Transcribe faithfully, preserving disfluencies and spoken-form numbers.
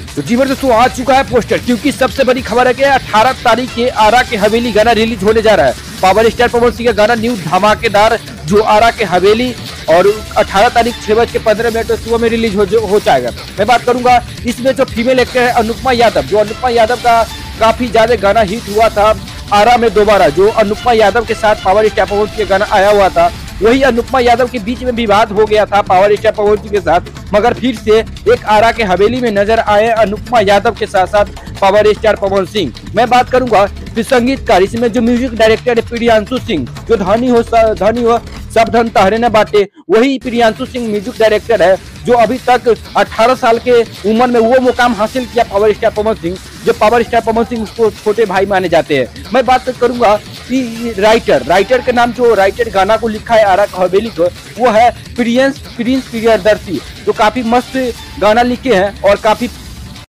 तो जी दोस्तों आ चुका है पोस्टर, क्योंकि सबसे बड़ी खबर है कि अठारह तारीख के आरा के हवेली गाना रिलीज होने जा रहा है। पावर स्टार पवन सिंह का गाना न्यू धमाकेदार जो आरा के हवेली और अठारह तारीख छह बज के पंद्रह मिनट सुबह में रिलीज हो, हो जाएगा। मैं बात करूंगा इसमें जो फीमेल एक्टर है अनुपमा यादव, जो अनुपमा यादव का काफी ज्यादा गाना हिट हुआ था आरा में दोबारा, जो अनुपमा यादव के साथ पावर स्टार पवन सिंह का गाना आया हुआ था, वही अनुपमा यादव के बीच में विवाद हो गया था पावर स्टार पवन सिंह के साथ, मगर फिर से एक आरा के हवेली में नजर आए अनुपमा यादव के साथ साथ पावर स्टार पवन सिंह। मैं बात करूंगा फिर संगीतकार, इसमें जो म्यूजिक डायरेक्टर है प्रियांशु सिंह, जो धनी हो धनी हो सब धन तहरे न बांटे, वही प्रियांशु सिंह म्यूजिक डायरेक्टर है, जो अभी तक अठारह साल के उम्र में वो मुकाम हासिल किया पावर स्टार पवन सिंह, जो पावर स्टार पवन सिंह उसको छोटे भाई माने जाते हैं। मैं बात करूंगा कि राइटर राइटर के नाम, जो राइटर गाना को लिखा है आरा हवेली को, वो है प्रिंस प्रिंस प्रियदर्शी, जो काफी मस्त गाना लिखे हैं और काफी